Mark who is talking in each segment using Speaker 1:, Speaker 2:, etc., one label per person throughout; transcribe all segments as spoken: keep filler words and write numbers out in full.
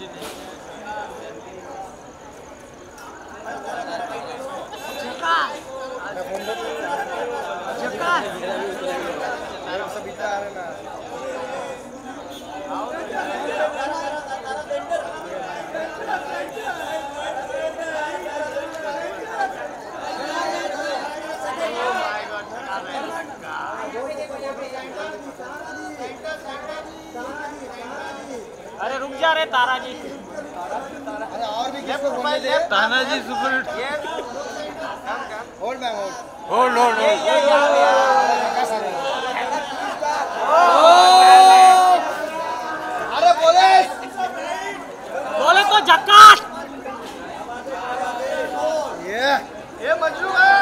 Speaker 1: अरे रुक जा रे तारा जी।
Speaker 2: अरे और भी किसको घूमने दे।
Speaker 3: ताना जी super
Speaker 2: hold ma'am hold
Speaker 3: hold hold
Speaker 2: अरे बोले
Speaker 1: बोले तो झक्कास।
Speaker 2: ये ये मजनू है।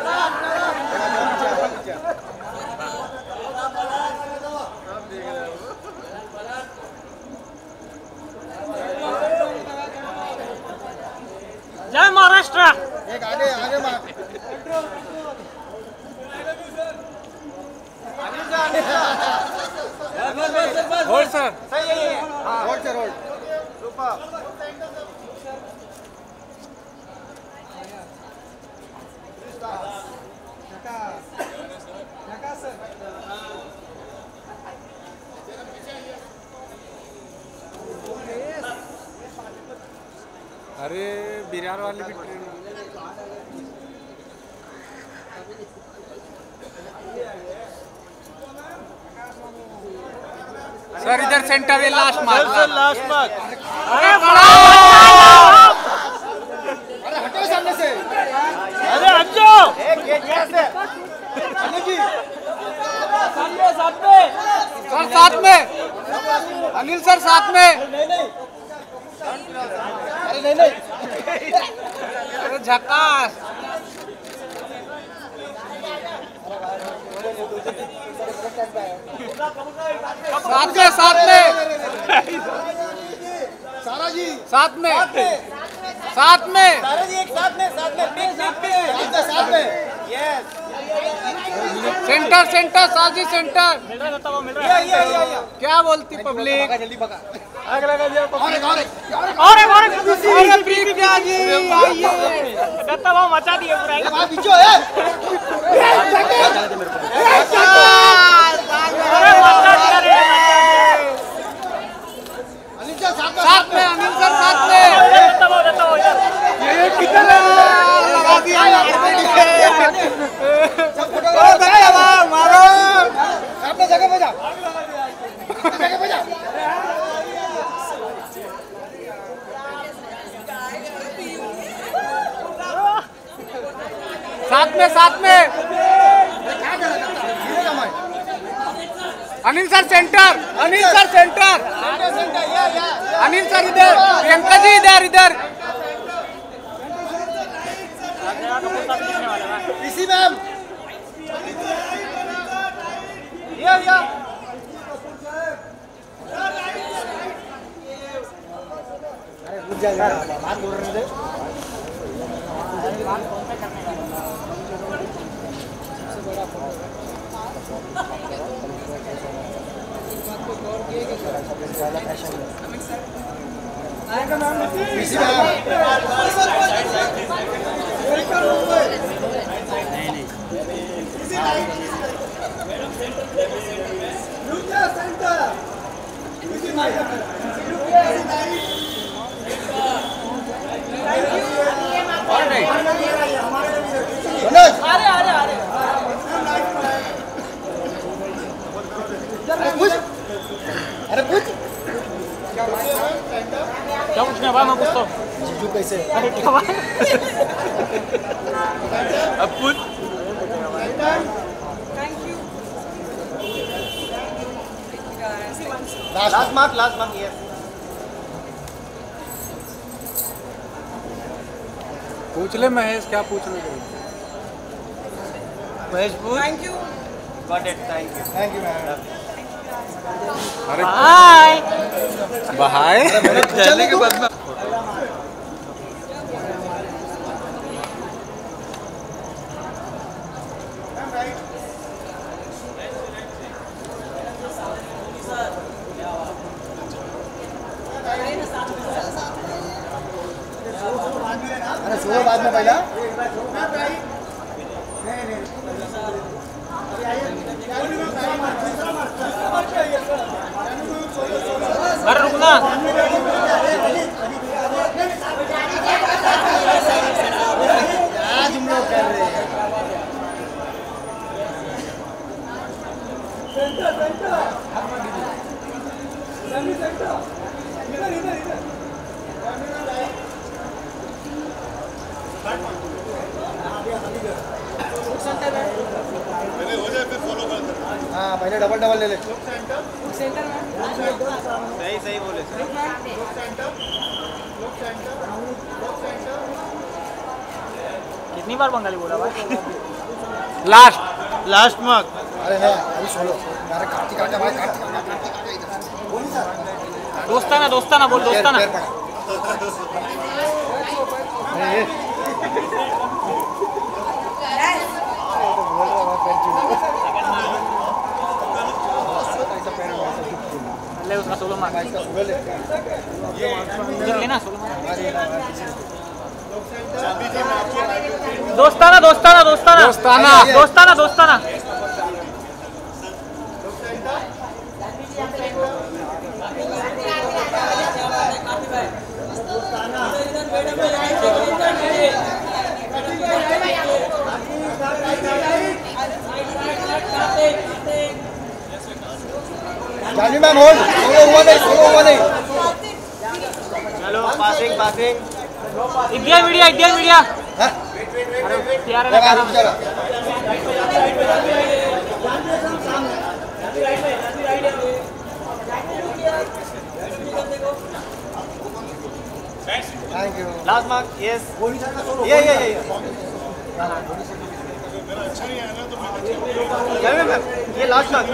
Speaker 1: जय महाराष्ट्र।
Speaker 2: एक आगे आगे मार।
Speaker 3: होल्ड सर
Speaker 2: सही है ये। Hold sir hold super.
Speaker 3: अरे बिरार वाले भी ट्रेन सर इधर सेंटर है लास्ट मार्क लास्ट मार्क।
Speaker 1: अरे बड़ा
Speaker 2: अरे हटो सामने से।
Speaker 1: अरे हट जाओ।
Speaker 2: एक गेट कैसे अनिल जी
Speaker 1: साथ में साथ में
Speaker 3: सर साथ में अनिल सर साथ में।
Speaker 2: अरे नहीं नहीं
Speaker 3: अरे झकास साथ में साथ में
Speaker 2: सारा जी
Speaker 3: साथ में साथ में
Speaker 2: सारा जी एक साथ में साथ में पिक पिक पिक साथ में यस
Speaker 3: सेंटर सेंटर साजी सेंटर।
Speaker 1: मिल रहा है तो वो मिल रहा
Speaker 2: ये
Speaker 1: है।
Speaker 2: ये ये ये
Speaker 3: क्या बोलती पब्लिक
Speaker 2: जल्दी भगा आग लगा दिया और एक और एक
Speaker 1: अरे मारे
Speaker 3: अरे प्रीत क्या जी आइए
Speaker 1: दत्ता वो मचा दिए पूरा।
Speaker 2: ये वहां पीछे है।
Speaker 1: अरे मचा दिया रे।
Speaker 2: अनिल सर साथ में
Speaker 3: साथ में अनिल सर साथ में
Speaker 1: दत्ता वो दत्ता वो इधर।
Speaker 3: ये कितना लगा दिया
Speaker 2: सब फोटो
Speaker 3: मारो
Speaker 2: अपने जगह पे जा अपने जगह पे जा।
Speaker 3: साथ में साथ में Anil sir centre Anil sir centre Anil sir इधर प्रियंका जी इधर इधर
Speaker 2: पीसी मैम ये ये अरे रुक जा यार बात बोल रहे थे। पीसी मैम
Speaker 1: अरे अरे अरे
Speaker 2: अरे पूछ अरे पूछ
Speaker 1: क्या पूछने भाई मैं पूछता हूँ।
Speaker 2: जीजू कैसे
Speaker 1: अरे क्या बात।
Speaker 3: अब पूछ
Speaker 2: लास्ट मार्क लास्ट मार्क ये
Speaker 3: पूछ ले महेश क्या पूछना चाहिए
Speaker 2: महेश पूछ
Speaker 1: thank you.
Speaker 2: Got it thank you thank you ma'am.
Speaker 3: अरे
Speaker 1: हाय
Speaker 3: बहाए जाने के बाद में
Speaker 2: अरे सुनो बाद में पहला
Speaker 1: अरे रुकना
Speaker 2: आज हम लोग कर रहे हैं हाँ पहले डबल डबल ले ले
Speaker 1: सही सही बोले कितनी बार बंगाली बोला भाई
Speaker 3: लास्ट
Speaker 1: लास्ट मार्क
Speaker 2: अरे नहीं अभी सोलो अरे कार्तिक आटा भाई कार्तिक आटा कार्तिक आटा इधर
Speaker 1: दोस्ताना दोस्ताना बोल दोस्ताना
Speaker 2: पैर पकड़ ए
Speaker 1: ले उसका सोलो मार्क
Speaker 2: इसका सुबह ले
Speaker 1: लेना सोलो मार्क दोस्ताना दोस्ताना दोस्ताना
Speaker 3: दोस्ताना।
Speaker 1: दोस्ताना दोस्ताना
Speaker 2: जानी मैम होल्ड सोलो हुआ नहीं सोलो हुआ नहीं
Speaker 1: चलो passing passing India media India media
Speaker 2: हाँ
Speaker 1: यार
Speaker 2: लगा रुक जा thank you
Speaker 1: last mark yes
Speaker 2: ये ये ये
Speaker 1: ये last mark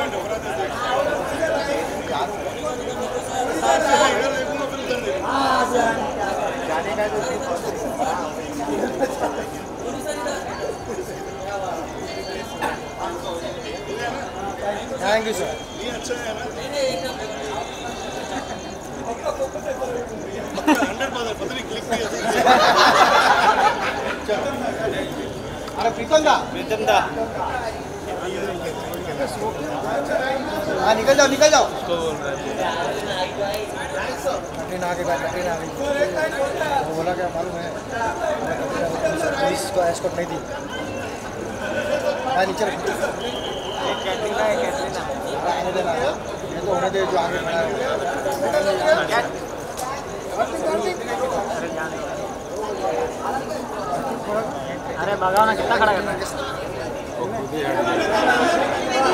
Speaker 2: thank you sir अरे प्रीतम दा
Speaker 1: प्रीतम दा
Speaker 2: हाँ निकल जाओ निकल जाओ
Speaker 1: उसको बोल रहा है
Speaker 2: ट्रेन आ गई ट्रेन आ गई वो बोला क्या मालूम है पुलिस को एस्कॉर्ट नहीं दी हाँ नीचे रख
Speaker 1: एक कैटरीना है कैटरीना
Speaker 2: आने देना ये तो होने दे जो आगे खड़ा है
Speaker 1: अरे भगाओ ना कितना खड़ा करना है